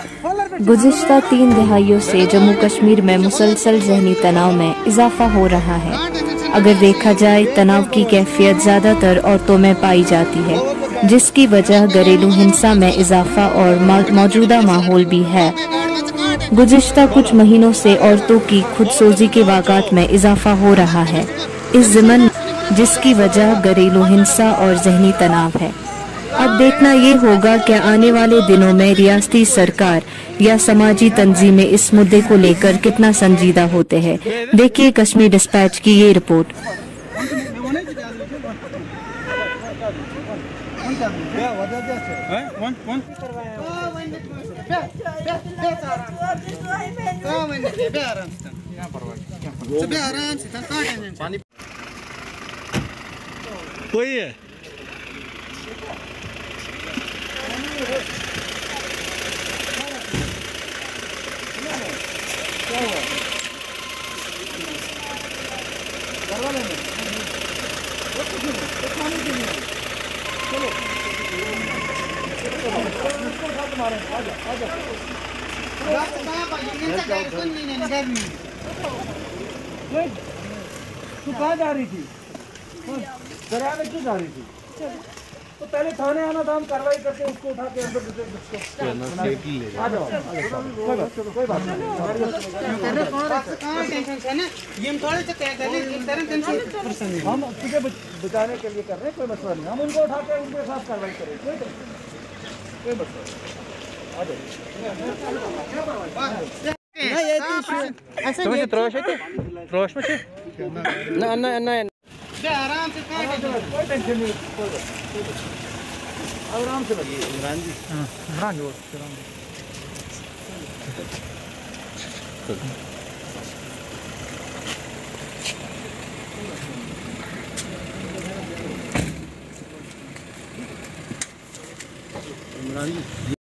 गुज़िश्ता 3 दहाइयों से जम्मू कश्मीर में मुसलसल ज़हनी तनाव में इजाफा हो रहा है। अगर देखा जाए, तनाव की कैफियत ज़्यादातर औरतों में पाई जाती है, जिसकी वजह घरेलू हिंसा में इजाफा और मौजूदा माहौल भी है। गुज़िश्ता कुछ महीनों से औरतों की खुदसोजी के वाक़ात में इजाफा हो रहा है, इस ज़िमन जिसकी वजह घरेलू हिंसा और ज़हनी तनाव है। अब देखना ये होगा कि आने वाले दिनों में रियासती सरकार या समाजी तंजीमें इस मुद्दे को लेकर कितना संजीदा होते हैं। देखिए कश्मीर डिस्पैच की ये रिपोर्ट। कोई है तू कहाँ जा रही थी? दरिया में क्यों जा रही थी? तो पहले थाने आना था, हम कार्रवाई करके उसको उठा के अंदर आ जाओ। कोई बात नहीं। हम तुझे बचाने के लिए कर रहे हैं, कोई मसला नहीं। हम उनको उठा के उनके साथ कार्रवाई करेंगे, कोई मसला नहीं। आ जाओ। आराम से कोई टेंशन नहीं, आराम से लगी इमरान जी। इमरान जी इमरान जी